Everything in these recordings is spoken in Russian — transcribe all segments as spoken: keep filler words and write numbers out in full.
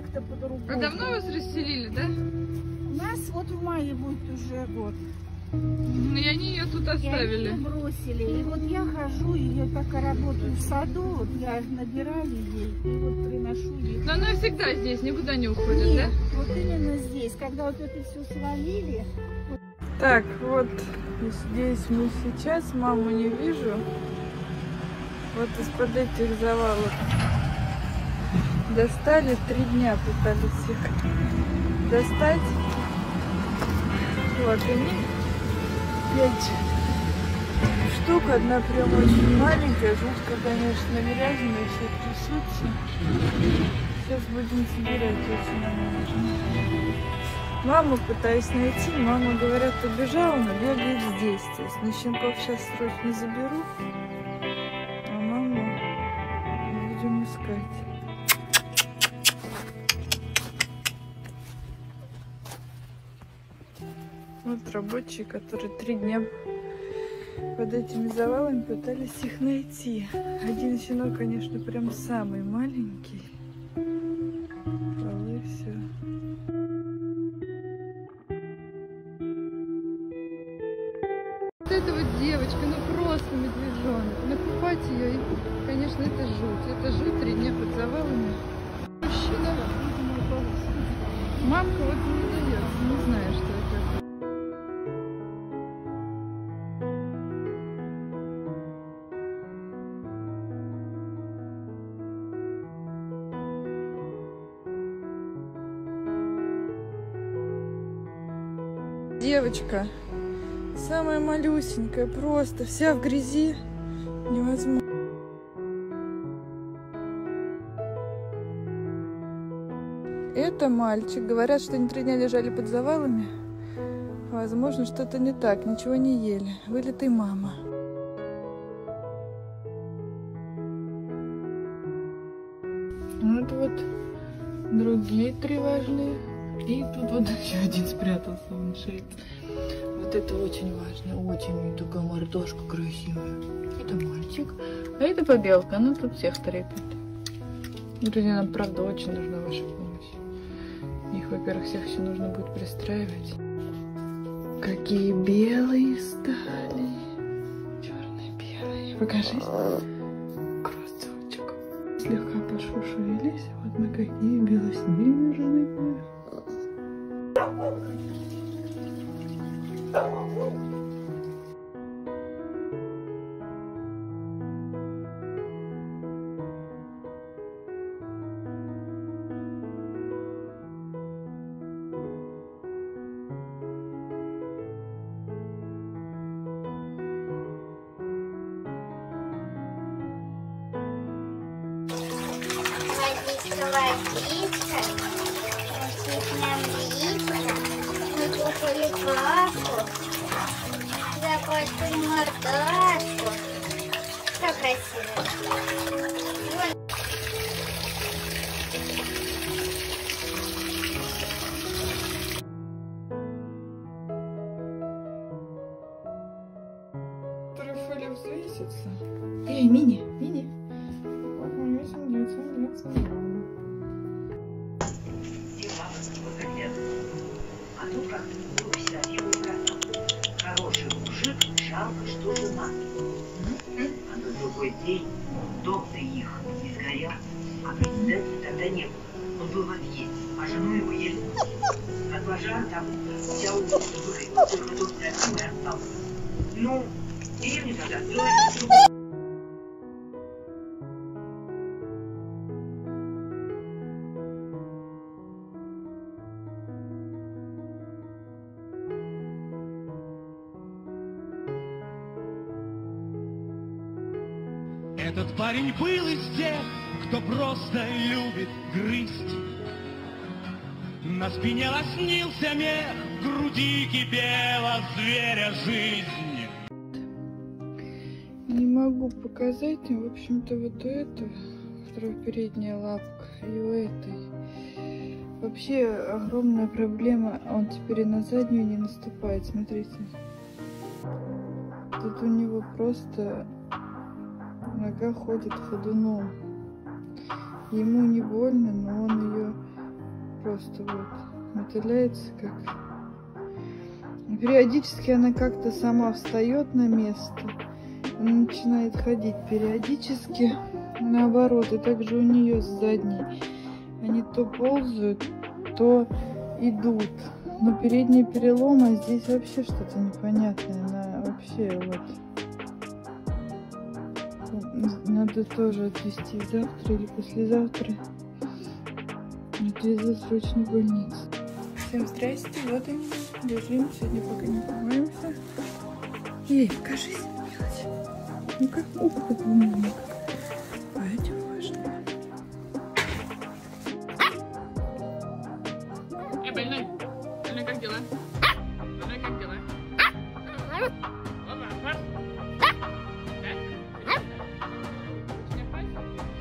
как-то по-другому. А давно вас расселили, да? У нас вот в мае будет уже год. И они ее тут оставили. И они ее бросили. И вот я хожу, и я пока работаю в саду, вот я набираю ей, и вот приношу ей. Но она всегда здесь, никуда не уходит, Нет, да? вот именно здесь, когда вот это все свалили. Вот... Так, вот здесь мы сейчас, маму не вижу. Вот из-под этих завалов достали, три дня пытались их достать. Вот они, пять штук, одна прям очень маленькая, жутко, конечно, грязная, все трясутся. Сейчас будем собирать, очень нам нужно. Маму пытаюсь найти, мама, говорят, убежала, но бегает здесь. То есть на щенков сейчас срочно заберу, а маму будем искать. Вот рабочие, которые три дня под этими завалами пытались их найти. Один щенок, конечно, прям самый маленький. Полы, все. Вот эта вот девочка, ну просто медвежонок. Накупать ее, и, конечно, это жуть. Это жуть, три дня под завалами. Мужчина. Мамка вот не дает, не знаю, что это. Девочка, самая малюсенькая, просто вся в грязи, невозможно. Это мальчик. Говорят, что они три дня лежали под завалами. Возможно, что-то не так, ничего не ели. Вылитый мама. Вот вот другие три важные. И тут вот еще один спрятался, он шеет. Вот это очень важно, очень такая мордашка красивая. Это мальчик, а это побелка, она тут всех трепет. Друзья, нам правда очень нужна ваша помощь. Их, во-первых, всех еще нужно будет пристраивать. Какие белые стали. Черные-белые. Покажись. Красавчик. Слегка пошушевелись. Вот мы какие белоснежные. Водичка, насыпаем яйца, мы купили папу, закончили мордашку. Все красиво. Трафаля взвесится. Эй, Мини, Мини. Вот мой вес, молодец, молодец, молодец. А тут как вся его брата. Хороший мужик, жалко, что жена. А на другой день дом-то их не сгорел, а председателя тогда не было. Он был в отъезде, а жену его еле. От пожара там вся улица выгорела, только дом красивый остался. Ну, деревню тогда строили. Этот парень был из тех, кто просто любит грызть. На спине лоснился мех, в груди кипела зверя жизнь. Не могу показать, в общем-то, вот у этого, которая передняя лапка, и у этой. Вообще огромная проблема, он теперь и на заднюю не наступает, смотрите. Тут у него просто нога ходит ходуном. Ему не больно, но он ее просто вот мотыляется как. Периодически она как-то сама встает на место, начинает ходить периодически наоборот, и также у нее с задней. Они то ползают, то идут. Но передний перелом, а здесь вообще что-то непонятное. Она вообще вот. Надо тоже отвезти завтра или послезавтра. Отвезу срочно в больницу. Всем здрасте, вот они. Лежим, сегодня пока не купаемся. Эй, покажись, мелочь. Ну-ка, ух, как умник. Пойдем, важно. Эй, больной, больной, как дела? Больной, как дела? Опа, раз. Да? Очень опасно.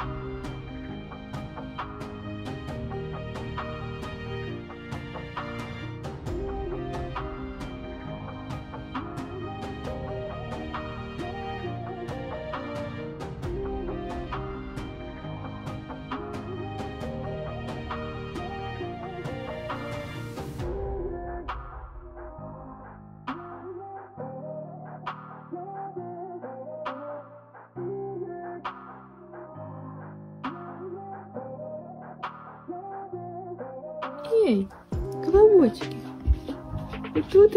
Эй, колобочки, вы тут?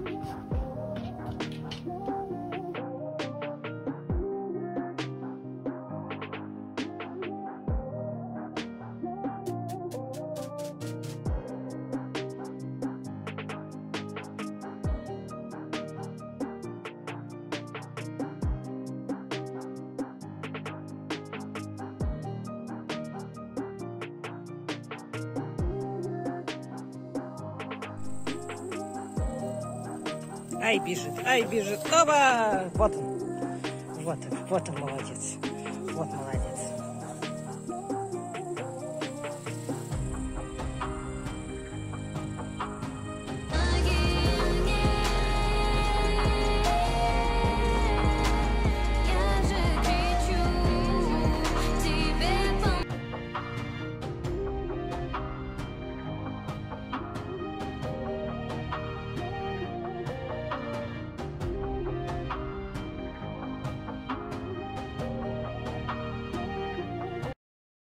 Ай, бежит, ай, бежит. Оба! Вот он. Вот он, вот он, молодец. Вот молодец.